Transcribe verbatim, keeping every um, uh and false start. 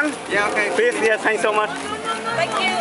one? Yeah, okay. Please, yeah, thanks so much. Thank you.